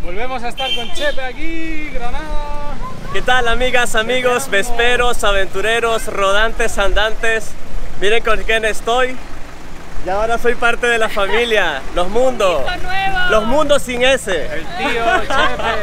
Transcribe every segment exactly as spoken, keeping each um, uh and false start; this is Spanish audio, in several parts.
Volvemos a estar con Chepe aquí, Granada. ¿Qué tal, amigas, amigos, vesperos, aventureros, rodantes, andantes? Miren con quién estoy. Y ahora soy parte de la familia, los mundos. Los mundos sin S. El tío Chepe.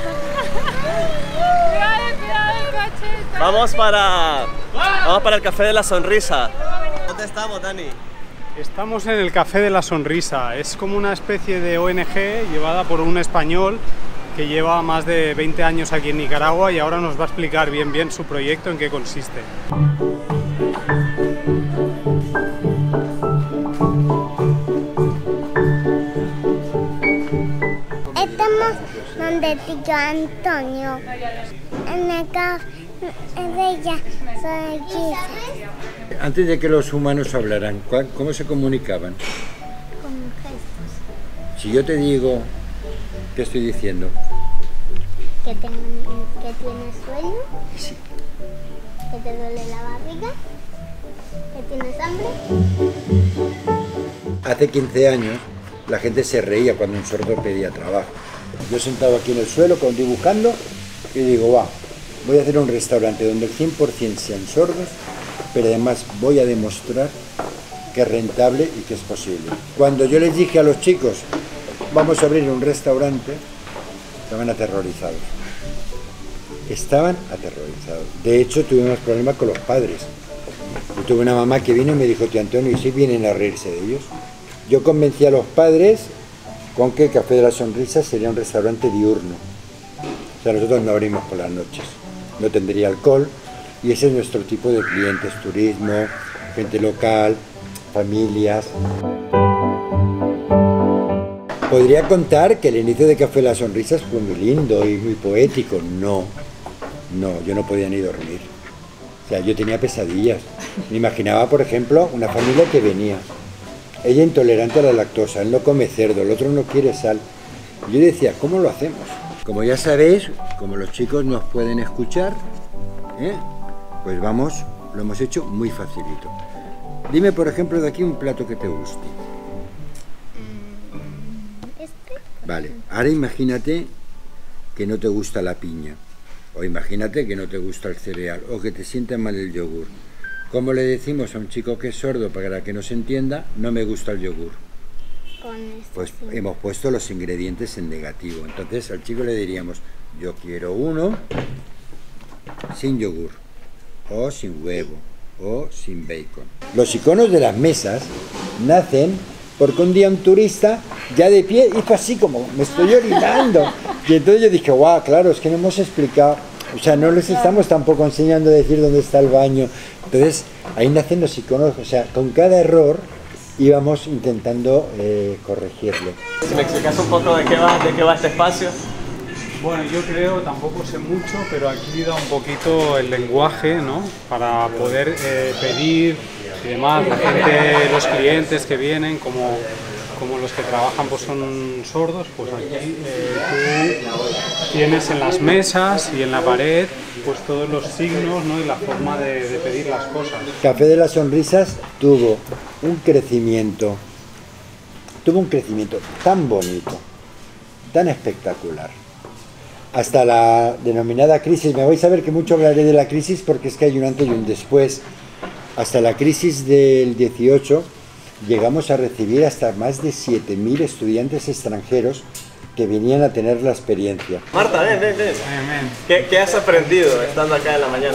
Vamos para, vamos para el Café de la Sonrisa. ¿Dónde estamos, Dani? Estamos en el Café de la Sonrisa. Es como una especie de O N G llevada por un español que lleva más de veinte años aquí en Nicaragua y ahora nos va a explicar bien bien su proyecto, en qué consiste. Estamos donde tío Antonio, en el café de ella Sonrisa. Antes de que los humanos hablaran, ¿cómo se comunicaban? Con gestos. Si yo te digo, ¿qué estoy diciendo? Que, ten, que tienes sueño, Sí. que te duele la barriga, que tienes hambre. Hace quince años la gente se reía cuando un sordo pedía trabajo. Yo sentado aquí en el suelo con dibujando y digo, va, voy a hacer un restaurante donde el cien por cien sean sordos, pero además voy a demostrar que es rentable y que es posible. Cuando yo les dije a los chicos, vamos a abrir un restaurante, estaban aterrorizados. Estaban aterrorizados. De hecho, tuvimos problemas con los padres. Yo tuve una mamá que vino y me dijo, tío Antonio, ¿y si vienen a reírse de ellos? Yo convencí a los padres con que el Café de la Sonrisa sería un restaurante diurno. O sea, nosotros no abrimos por las noches. No tendría alcohol. Y ese es nuestro tipo de clientes, turismo, gente local, familias. Podría contar que el inicio de Café de las Sonrisas fue muy lindo y muy poético. No, no, yo no podía ni dormir. O sea, yo tenía pesadillas. Me imaginaba, por ejemplo, una familia que venía. Ella intolerante a la lactosa, él no come cerdo, el otro no quiere sal. Y yo decía, ¿cómo lo hacemos? Como ya sabéis, como los chicos nos pueden escuchar, ¿eh? Pues vamos, lo hemos hecho muy facilito. Dime, por ejemplo, de aquí un plato que te guste. Este. Vale, ahora imagínate que no te gusta la piña, o imagínate que no te gusta el cereal, o que te sienta mal el yogur. ¿Cómo le decimos a un chico que es sordo para que nos entienda, no me gusta el yogur? Con este, Pues sí. hemos puesto los ingredientes en negativo. Entonces al chico le diríamos, yo quiero uno sin yogur, o sin huevo, o sin bacon. Los iconos de las mesas nacen porque un día un turista ya de pie hizo así como, me estoy orinando. Y entonces yo dije, guau, claro, es que no hemos explicado, o sea, no les estamos tampoco enseñando a decir dónde está el baño. Entonces ahí nacen los iconos, o sea, con cada error íbamos intentando eh, corregirlo. Si me explicas un poco de qué va, de qué va este espacio. Bueno, yo creo, tampoco sé mucho, pero aquí da un poquito el lenguaje, ¿no? Para poder eh, pedir y demás. La gente, los clientes que vienen, como, como los que trabajan pues son sordos, pues aquí eh, tú tienes en las mesas y en la pared pues todos los signos, ¿no? Y la forma de, de pedir las cosas. Café de las Sonrisas tuvo un crecimiento, tuvo un crecimiento tan bonito, tan espectacular. Hasta la denominada crisis, me vais a ver que mucho hablaré de la crisis porque es que hay un antes y un después. Hasta la crisis del dieciocho llegamos a recibir hasta más de siete mil estudiantes extranjeros que venían a tener la experiencia. Marta, ven, ven, ven. ¿Qué, qué has aprendido estando acá en la mañana?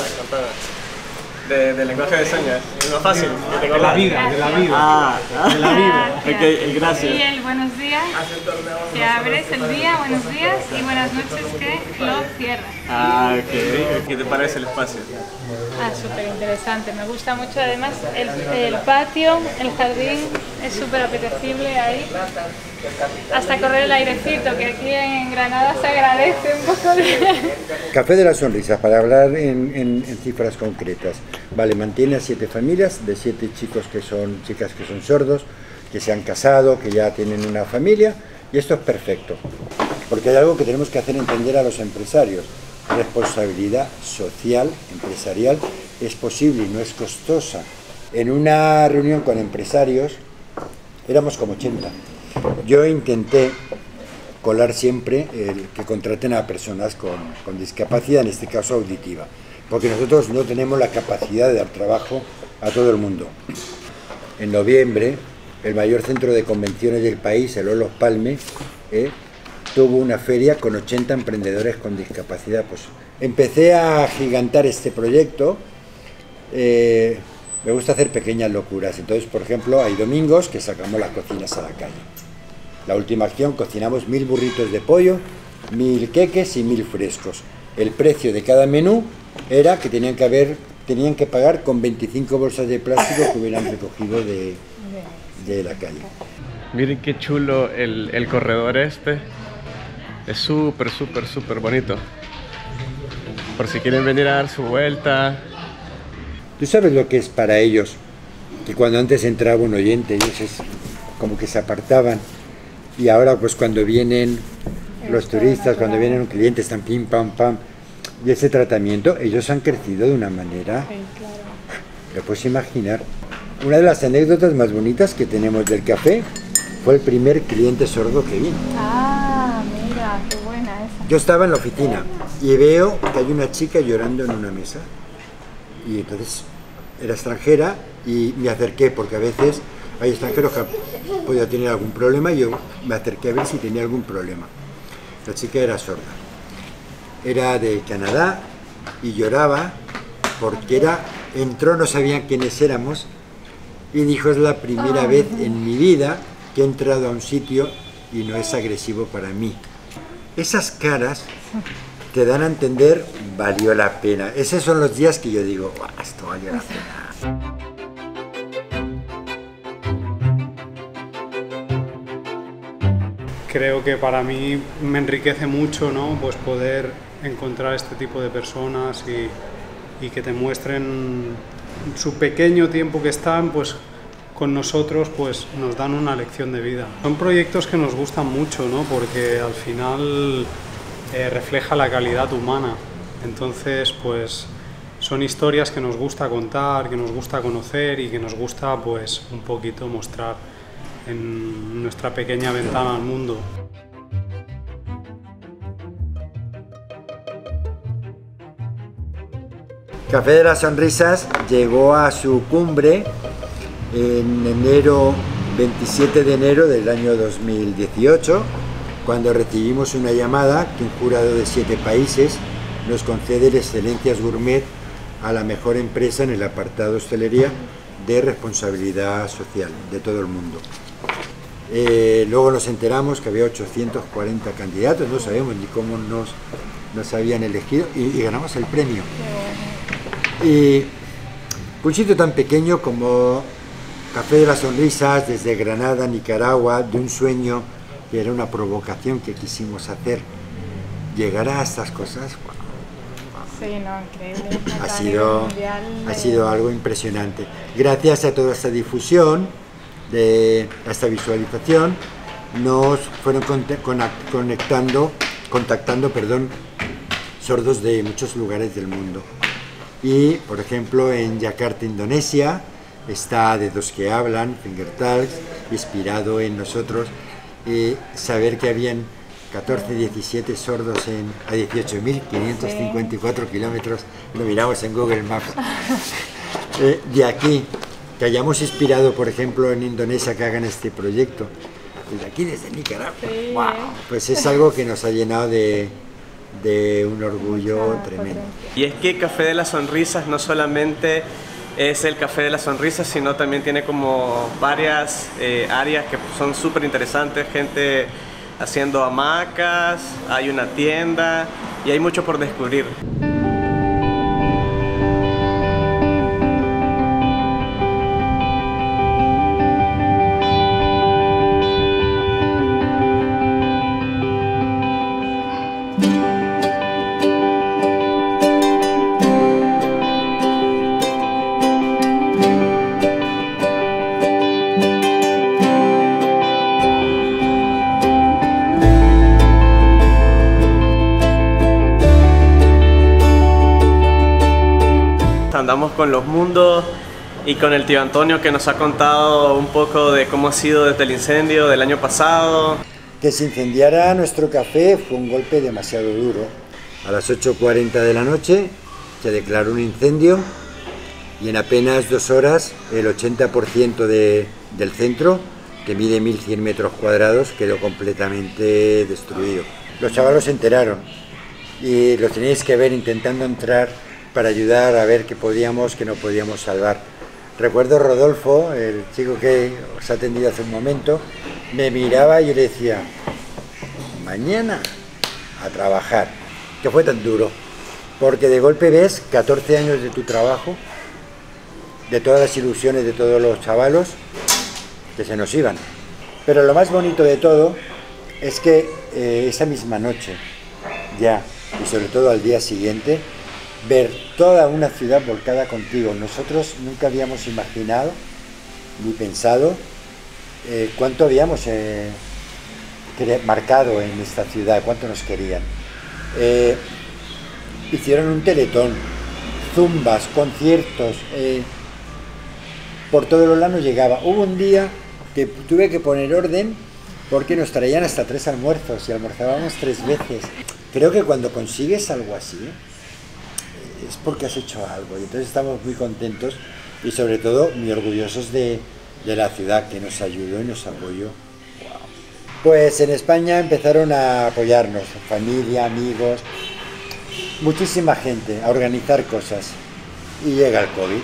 De, de lenguaje de señas. Es lo fácil. De la vida, de la vida. Ah, De la vida. ok, gracias. Y el buenos días, que abres el día, buenos días, y buenas noches que lo cierras. Ah, ok. ¿Qué te parece el espacio? Ah, súper interesante, me gusta mucho además el, el patio, el jardín, es súper apetecible ahí. Hasta correr el airecito, que aquí en Granada se agradece un poco de... Café de las Sonrisas, para hablar en, en, en cifras concretas, vale, mantiene a siete familias, de siete chicos que son, chicas que son sordos, que se han casado, que ya tienen una familia, y esto es perfecto, porque hay algo que tenemos que hacer entender a los empresarios. Responsabilidad social, empresarial, es posible y no es costosa. En una reunión con empresarios éramos como ochenta. Yo intenté colar siempre el que contraten a personas con, con discapacidad, en este caso auditiva, porque nosotros no tenemos la capacidad de dar trabajo a todo el mundo. En noviembre, el mayor centro de convenciones del país, el Olof Palme, eh, tuvo una feria con ochenta emprendedores con discapacidad. Pues empecé a gigantar este proyecto. Eh, me gusta hacer pequeñas locuras. Entonces, por ejemplo, hay domingos que sacamos las cocinas a la calle. La última acción, cocinamos mil burritos de pollo, mil queques y mil frescos. El precio de cada menú era que tenían que haber, tenían que pagar con veinticinco bolsas de plástico que hubieran recogido de, de la calle. Miren qué chulo el, el corredor este. Es súper, súper, súper bonito. Por si quieren venir a dar su vuelta. ¿Tú sabes lo que es para ellos? Que cuando antes entraba un oyente, ellos es como que se apartaban. Y ahora pues cuando vienen los turistas, cuando vienen un cliente, están pim, pam, pam. Y ese tratamiento, ellos han crecido de una manera... Sí, claro. Lo puedes imaginar. Una de las anécdotas más bonitas que tenemos del café fue el primer cliente sordo que vino. Ah, mira, qué buena esa. Yo estaba en la oficina y veo que hay una chica llorando en una mesa. Y entonces era extranjera y me acerqué, porque a veces hay extranjeros que podían tener algún problema y yo me acerqué a ver si tenía algún problema. La chica era sorda. Era de Canadá y lloraba porque era, entró, no sabían quiénes éramos y dijo: es la primera Ay, vez en mi vida que he entrado a un sitio y no es agresivo para mí. Esas caras te dan a entender, valió la pena. Esos son los días que yo digo, oh, esto valió la pena. Creo que para mí me enriquece mucho, ¿no? Pues poder encontrar este tipo de personas y, y que te muestren su pequeño tiempo que están, pues con nosotros, pues nos dan una lección de vida. Son proyectos que nos gustan mucho, ¿no? Porque al final eh, refleja la calidad humana. Entonces, pues son historias que nos gusta contar, que nos gusta conocer y que nos gusta, pues, un poquito mostrar en nuestra pequeña ventana al mundo. Café de las Sonrisas llegó a su cumbre en enero, veintisiete de enero del año dos mil dieciocho, cuando recibimos una llamada que un jurado de siete países nos concede el Excelencias Gourmet a la mejor empresa en el apartado hostelería de responsabilidad social de todo el mundo. Eh, luego nos enteramos que había ochocientos cuarenta candidatos, no sabemos ni cómo nos, nos habían elegido y, y ganamos el premio. Y un sitio tan pequeño como Café de las Sonrisas, desde Granada, Nicaragua, de un sueño que era una provocación que quisimos hacer, llegar a estas cosas, bueno, Sí, no, increíble. ha sido, ha sido algo impresionante. Gracias a toda esta difusión, de a esta visualización, nos fueron conectando, contactando, perdón, sordos de muchos lugares del mundo. Y, por ejemplo, en Yakarta, Indonesia, está De Dos que Hablan, Finger Talks, inspirado en nosotros, y saber que habían catorce, diecisiete sordos en, a dieciocho mil quinientos cincuenta y cuatro kilómetros, lo miramos en Google Maps. eh, de aquí, que hayamos inspirado, por ejemplo, en Indonesia, que hagan este proyecto, desde aquí, desde Nicaragua, Sí, wow, pues es algo que nos ha llenado de, de un orgullo Mucha tremendo. potencia. Y es que Café de las Sonrisas no solamente es el Café de las Sonrisas, sino también tiene como varias eh, áreas que son súper interesantes, gente haciendo hamacas, hay una tienda y hay mucho por descubrir. Andamos con los mundos y con el tío Antonio, que nos ha contado un poco de cómo ha sido desde el incendio del año pasado. Que se incendiara nuestro café fue un golpe demasiado duro. A las ocho cuarenta de la noche se declaró un incendio y en apenas dos horas el ochenta por ciento de, del centro, que mide mil cien metros cuadrados, quedó completamente destruido. Los chavalos se enteraron y los tenéis que ver intentando entrar para ayudar a ver qué podíamos, qué no podíamos salvar. Recuerdo Rodolfo, el chico que os ha atendido hace un momento, me miraba y yo le decía, mañana a trabajar, que fue tan duro, porque de golpe ves catorce años de tu trabajo, de todas las ilusiones de todos los chavalos, que se nos iban. Pero lo más bonito de todo es que eh, esa misma noche, ya, y sobre todo al día siguiente, ver toda una ciudad volcada contigo. Nosotros nunca habíamos imaginado ni pensado eh, cuánto habíamos eh, marcado en esta ciudad, cuánto nos querían. Eh, hicieron un teletón, zumbas, conciertos, eh, por todo lo lano llegaba. Hubo un día que tuve que poner orden porque nos traían hasta tres almuerzos y almorzábamos tres veces. Creo que cuando consigues algo así es porque has hecho algo y entonces estamos muy contentos y sobre todo muy orgullosos de, de la ciudad que nos ayudó y nos apoyó. Wow. Pues en España empezaron a apoyarnos, familia, amigos, muchísima gente, a organizar cosas y llega el COVID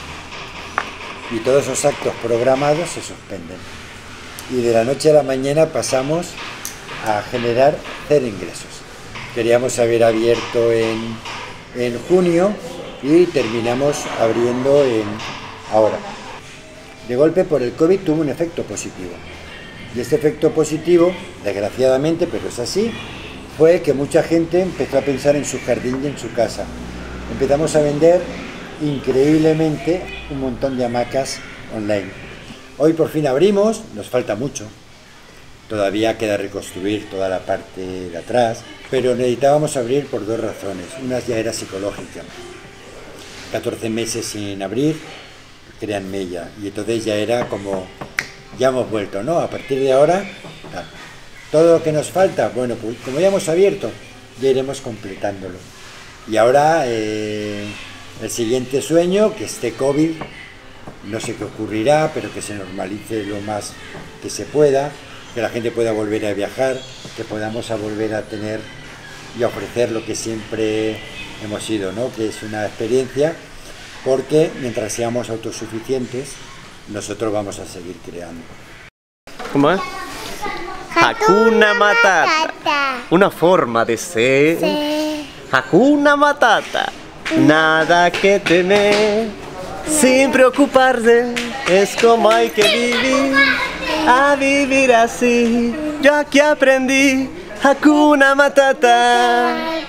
y todos esos actos programados se suspenden y de la noche a la mañana pasamos a generar cero ingresos. Queríamos haber abierto en, en junio y terminamos abriendo en ahora. De golpe por el COVID tuvo un efecto positivo y este efecto positivo, desgraciadamente, pero es así, fue que mucha gente empezó a pensar en su jardín y en su casa. Empezamos a vender increíblemente un montón de hamacas online. Hoy por fin abrimos, nos falta mucho, todavía queda reconstruir toda la parte de atrás, pero necesitábamos abrir por dos razones. Una ya era psicológica, catorce meses sin abrir, créanme ya, y entonces ya era como, ya hemos vuelto, ¿no? A partir de ahora, tal. Todo lo que nos falta, bueno, pues como ya hemos abierto, ya iremos completándolo. Y ahora eh, el siguiente sueño, que este COVID, no sé qué ocurrirá, pero que se normalice lo más que se pueda, que la gente pueda volver a viajar, que podamos a volver a tener y a ofrecer lo que siempre hemos sido, ¿no? Que es una experiencia, porque mientras seamos autosuficientes, nosotros vamos a seguir creando. ¿Cómo es? Hakuna Matata, una forma de ser. Sí. Hakuna Matata, nada que temer, sin preocuparse, es como hay que vivir, a vivir así. Yo aquí aprendí Hakuna Matata.